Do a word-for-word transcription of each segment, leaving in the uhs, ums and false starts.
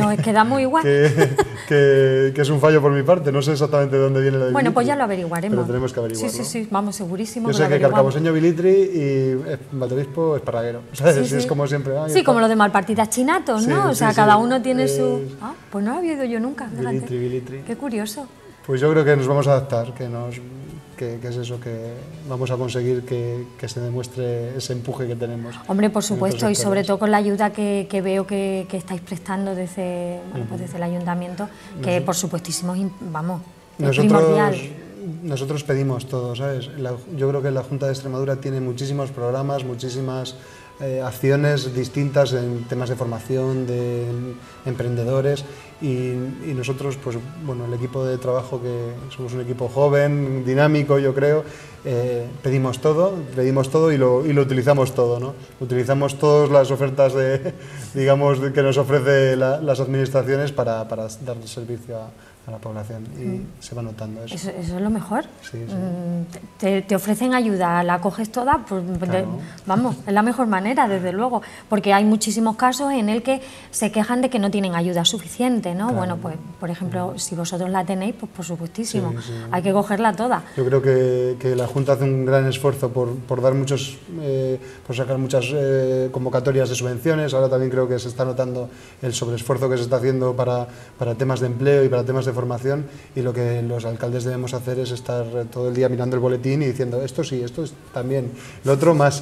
nos quedamos igual. que, que, que es un fallo por mi parte, no sé exactamente de dónde viene la de Bueno, Bilitri, pues ya lo averiguaremos. pero tenemos que averiguarlo. Sí, sí, sí, vamos, segurísimo. Yo sé que, que carcaboseño Bilitri y Valdeobispo Esparraguero, ¿sabes? Sí, sí. Es como siempre. Ah, sí, como lo de Malpartidas Chinatos, sí, ¿no? O sí, sea, sí, cada uno tiene eh, su... Ah, pues no lo había oído yo nunca. Bilitri, Bilitri. Qué curioso. Pues yo creo que nos vamos a adaptar, que, nos, que, que es eso, que vamos a conseguir que, que se demuestre ese empuje que tenemos. Hombre, por supuesto, y sobre todo con la ayuda que, que veo que, que estáis prestando desde, bueno, pues desde el ayuntamiento, que por supuestísimo, vamos, es nosotros, primordial. Nosotros pedimos todo, ¿sabes? La, yo creo que la Junta de Extremadura tiene muchísimos programas, muchísimas eh, acciones distintas en temas de formación, de emprendedores, y, y nosotros, pues bueno, el equipo de trabajo, que somos un equipo joven, dinámico, yo creo, eh, pedimos todo, pedimos todo y lo, y lo utilizamos todo, ¿no? Utilizamos todas las ofertas de, digamos, de, que nos ofrecen la, las administraciones para, para dar servicio a a la población, y mm. se va notando eso. Eso, eso es lo mejor. Sí, sí. Te, te ofrecen ayuda, la coges toda, pues claro. de, vamos, es la mejor manera, desde luego, porque hay muchísimos casos en el que se quejan de que no tienen ayuda suficiente, ¿no? Claro. Bueno, pues, por ejemplo, mm. si vosotros la tenéis, pues por supuestísimo, sí, sí. hay que cogerla toda. Yo creo que, que la Junta hace un gran esfuerzo por, por dar muchos, eh, por sacar muchas eh, convocatorias de subvenciones. Ahora también creo que se está notando el sobreesfuerzo que se está haciendo para, para temas de empleo y para temas de formación, y lo que los alcaldes debemos hacer es estar todo el día mirando el boletín y diciendo esto sí, esto es también, lo otro más.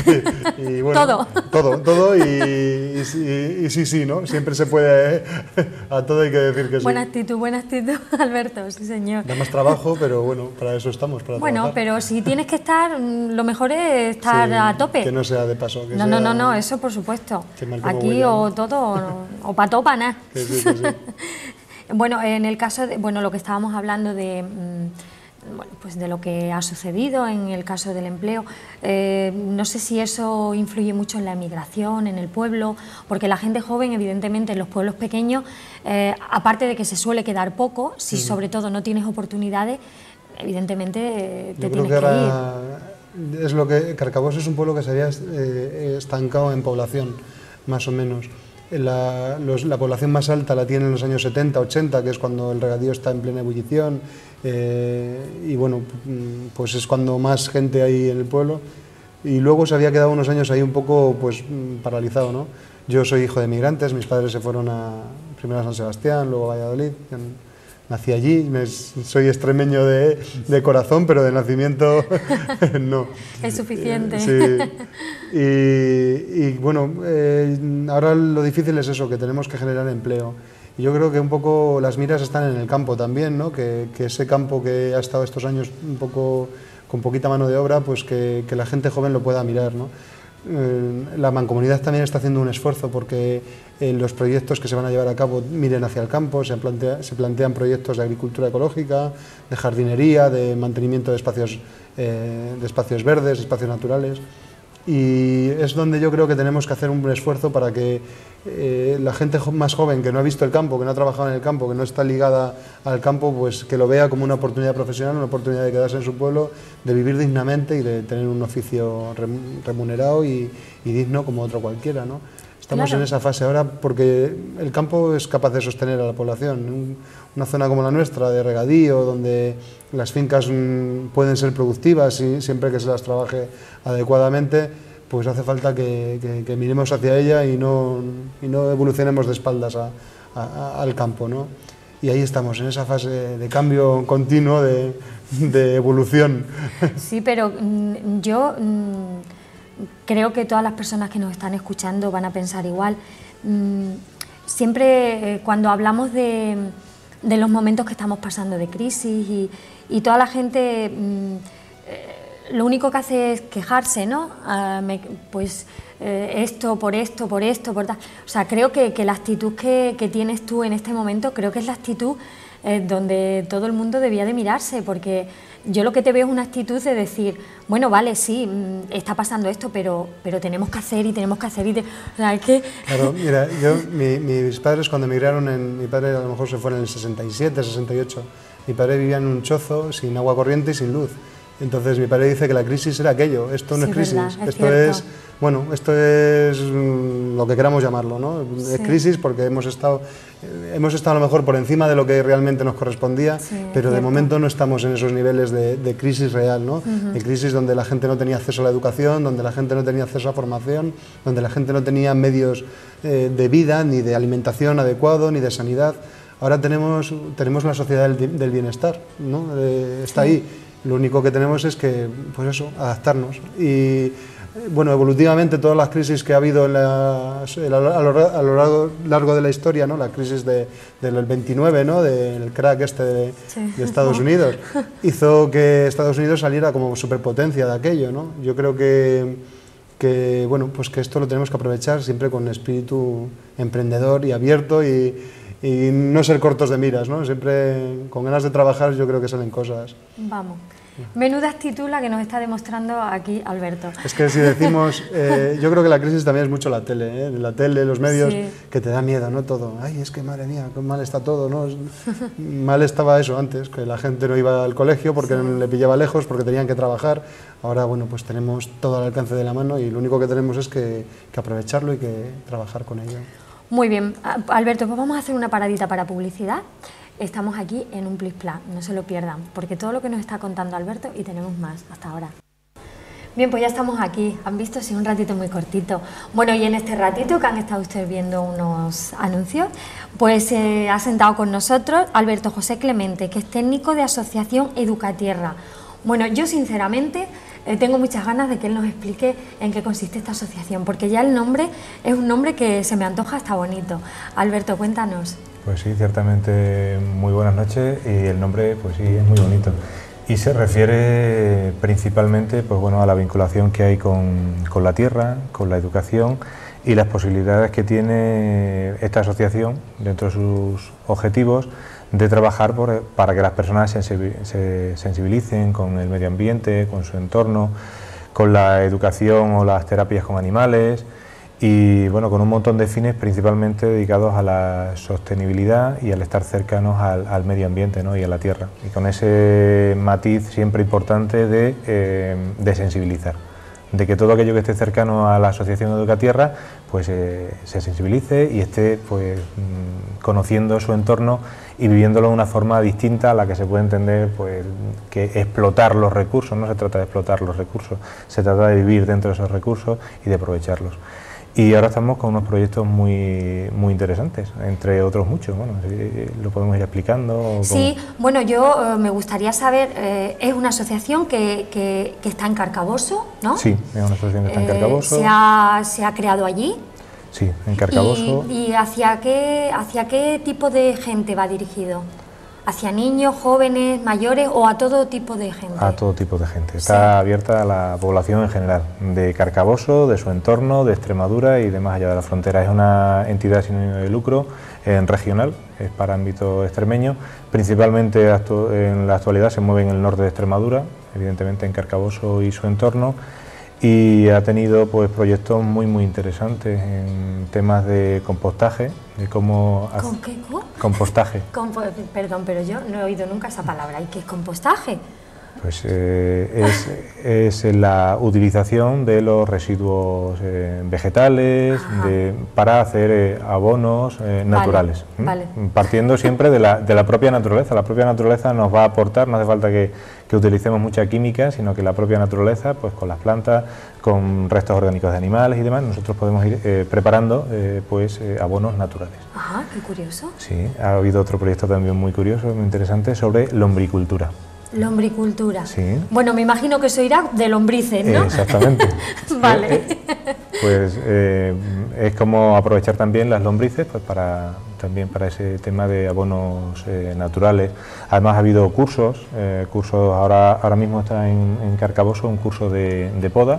y bueno, todo. Todo, todo y, y, y, y sí, sí, ¿no? Siempre se puede, ¿eh? A todo hay que decir que sí. Buena actitud, buena actitud, Alberto, sí señor. Da más trabajo, pero bueno, para eso estamos, para Bueno, trabajar. pero si tienes que estar, lo mejor es estar sí, a tope. Que no sea de paso. Que no, sea, no, no, no, eso por supuesto. Aquí huella, o ¿no? todo, o, o pa' todo, pa' nada. Que sí, que sí. Bueno, en el caso de, bueno, lo que estábamos hablando de, bueno, pues de lo que ha sucedido en el caso del empleo, eh, no sé si eso influye mucho en la emigración, en el pueblo, porque la gente joven, evidentemente, en los pueblos pequeños, eh, aparte de que se suele quedar poco, si sobre todo no tienes oportunidades, evidentemente eh, te Yo creo tienes que, que ahora ir. Es lo que Carcabos es un pueblo que se había eh, estancado en población, más o menos. La, los, la población más alta la tiene en los años setenta, ochenta, que es cuando el regadío está en plena ebullición, eh, y bueno, pues es cuando más gente hay en el pueblo, y luego se había quedado unos años ahí un poco pues paralizado, ¿no? Yo soy hijo de migrantes, mis padres se fueron a, primero a San Sebastián, luego a Valladolid. Nací allí, me, soy extremeño de, de corazón, pero de nacimiento no. Es suficiente. Sí. Y, y bueno, eh, ahora lo difícil es eso, que tenemos que generar empleo. Y yo creo que un poco las miras están en el campo también, ¿no? Que, que ese campo que ha estado estos años un poco con poquita mano de obra, pues que, que la gente joven lo pueda mirar, ¿no? La Mancomunidad también está haciendo un esfuerzo porque en los proyectos que se van a llevar a cabo miren hacia el campo, se, plantea, se plantean proyectos de agricultura ecológica, de jardinería, de mantenimiento de espacios, eh, de espacios verdes, espacios naturales, y es donde yo creo que tenemos que hacer un esfuerzo para que eh, la gente más joven que no ha visto el campo, que no ha trabajado en el campo, que no está ligada al campo, pues que lo vea como una oportunidad profesional, una oportunidad de quedarse en su pueblo, de vivir dignamente y de tener un oficio remunerado y, y digno como otro cualquiera, ¿no? Estamos claro. en esa fase ahora porque el campo es capaz de sostener a la población. Una zona como la nuestra, de regadío, donde las fincas pueden ser productivas y siempre que se las trabaje adecuadamente, pues hace falta que, que, que miremos hacia ella y no, y no evolucionemos de espaldas a, a, al campo, ¿no? Y ahí estamos, en esa fase de cambio continuo, de, de evolución. Sí, pero yo creo que todas las personas que nos están escuchando van a pensar igual. Siempre cuando hablamos de, de los momentos que estamos pasando de crisis y, y toda la gente lo único que hace es quejarse, ¿no? Uh, me, pues eh, esto, por esto, por esto, por tal. O sea, creo que, que la actitud que, que tienes tú en este momento, creo que es la actitud eh, donde todo el mundo debía de mirarse, porque yo lo que te veo es una actitud de decir, bueno, vale, sí, está pasando esto, pero, pero tenemos que hacer y tenemos que hacer y... Te... O sea, es que... Claro, mira, yo, mi, mis padres cuando emigraron, en, mi padre a lo mejor se fue en el sesenta y siete, sesenta y ocho, mi padre vivía en un chozo sin agua corriente y sin luz. Entonces mi padre dice que la crisis era aquello, esto no Sí, es crisis, verdad, es esto cierto. es, bueno, esto es mm, lo que queramos llamarlo, ¿no? Sí. Es crisis porque hemos estado, eh, hemos estado a lo mejor por encima de lo que realmente nos correspondía, Sí, pero de cierto. momento no estamos en esos niveles de, de crisis real, ¿no? Ujú. De crisis donde la gente no tenía acceso a la educación, donde la gente no tenía acceso a formación, donde la gente no tenía medios eh, de vida, ni de alimentación adecuado, ni de sanidad. Ahora tenemos, tenemos la sociedad del, del bienestar, ¿no? Eh, está Sí. ahí. Lo único que tenemos es que, pues eso, adaptarnos. Y bueno, evolutivamente todas las crisis que ha habido en la, a lo, a lo, a lo largo, largo de la historia, ¿no? La crisis de, del veintinueve, ¿no? Del crack este de, Sí. de Estados Unidos, hizo que Estados Unidos saliera como superpotencia de aquello, ¿no? Yo creo que, que, bueno, pues que esto lo tenemos que aprovechar siempre con espíritu emprendedor y abierto y, y no ser cortos de miras, ¿no? Siempre con ganas de trabajar yo creo que salen cosas. Vamos. Menuda actitud la que nos está demostrando aquí Alberto. Es que si decimos, eh, yo creo que la crisis también es mucho la tele, ¿eh? La tele, los medios, Sí. que te da miedo, ¿no? Todo. Ay, es que madre mía, qué mal está todo, ¿no? Es- mal estaba eso antes, que la gente no iba al colegio porque Sí. le pillaba lejos, porque tenían que trabajar. Ahora, bueno, pues tenemos todo al alcance de la mano y lo único que tenemos es que, que aprovecharlo y que trabajar con ello. Muy bien, A- Alberto, pues vamos a hacer una paradita para publicidad. Estamos aquí en un Plis Plas, no se lo pierdan, porque todo lo que nos está contando Alberto y tenemos más hasta ahora. Bien, pues ya estamos aquí, han visto, sí, un ratito muy cortito. Bueno, y en este ratito que han estado ustedes viendo unos anuncios, pues eh, ha sentado con nosotros Alberto José Clemente, que es técnico de Asociación Educatierra. Bueno, yo sinceramente eh, tengo muchas ganas de que él nos explique en qué consiste esta asociación, porque ya el nombre es un nombre que se me antoja hasta bonito. Alberto, cuéntanos. Pues sí, ciertamente muy buenas noches y el nombre pues sí es muy bonito y se refiere principalmente pues bueno a la vinculación que hay con, con la tierra, con la educación y las posibilidades que tiene esta asociación dentro de sus objetivos de trabajar por, para que las personas sensibi- se sensibilicen con el medio ambiente, con su entorno, con la educación o las terapias con animales y bueno, con un montón de fines principalmente dedicados a la sostenibilidad y al estar cercanos al, al medio ambiente, ¿no? Y a la tierra, y con ese matiz siempre importante de, eh, de sensibilizar, de que todo aquello que esté cercano a la Asociación Educatierra pues eh, se sensibilice y esté pues mm, conociendo su entorno y viviéndolo de una forma distinta a la que se puede entender pues que explotar los recursos. No se trata de explotar los recursos, se trata de vivir dentro de esos recursos y de aprovecharlos. Y ahora estamos con unos proyectos muy, muy interesantes, entre otros muchos. Bueno, si lo podemos ir explicando. Sí, bueno, yo eh, me gustaría saber, eh, es una asociación que, que, que está en Carcaboso, ¿no? Sí, es una asociación que está en Eh, Carcaboso. se, ha, se ha creado allí. Sí, en Carcaboso. ¿Y, y hacia, qué, hacia qué tipo de gente va dirigido? ¿Hacia niños, jóvenes, mayores o a todo tipo de gente? A todo tipo de gente. Está Sí. abierta a la población en general, de Carcaboso, de su entorno, de Extremadura y de más allá de la frontera. Es una entidad sin ánimo de lucro, eh, regional, es para ámbito extremeño. Principalmente actu- en la actualidad se mueve en el norte de Extremadura, evidentemente en Carcaboso y su entorno. Y ha tenido pues proyectos muy muy interesantes en temas de compostaje, de cómo hace- ¿Con qué? co? compostaje. Compo- perdón, pero yo no he oído nunca esa palabra. ¿Y qué es compostaje? Pues eh, es, es la utilización de los residuos eh, vegetales Ajá. de, para hacer eh, abonos eh, naturales, ¿m? vale. partiendo siempre de la, de la propia naturaleza. La propia naturaleza nos va a aportar, no hace falta que, que utilicemos mucha química, sino que la propia naturaleza, pues con las plantas, con restos orgánicos de animales y demás, nosotros podemos ir eh, preparando eh, pues eh, abonos naturales. Ajá, qué curioso. Sí, ha habido otro proyecto también muy curioso, muy interesante, sobre lombricultura. Lombricultura. Sí. Bueno, me imagino que eso irá de lombrices, ¿no? Exactamente. Vale. Eh, Pues eh, es como aprovechar también las lombrices pues para también para ese tema de abonos eh, naturales. Además ha habido cursos, eh, cursos ahora ahora mismo está en, en Carcaboso un curso de, de poda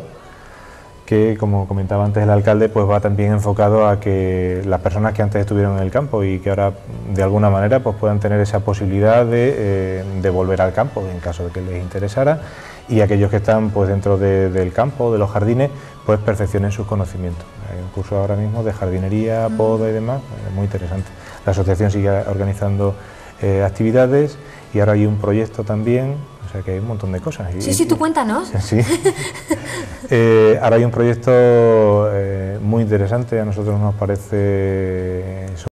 que, como comentaba antes el alcalde, pues va también enfocado a que las personas que antes estuvieron en el campo y que ahora de alguna manera pues puedan tener esa posibilidad de, eh, de volver al campo en caso de que les interesara, y aquellos que están pues dentro de, del campo, de los jardines, pues perfeccionen sus conocimientos. Hay un curso ahora mismo de jardinería, poda y demás, eh, muy interesante. La asociación sigue organizando eh, actividades y ahora hay un proyecto también, o sea que hay un montón de cosas. Y, sí, sí, tú cuéntanos. Sí. eh, ahora hay un proyecto eh, muy interesante, a nosotros nos parece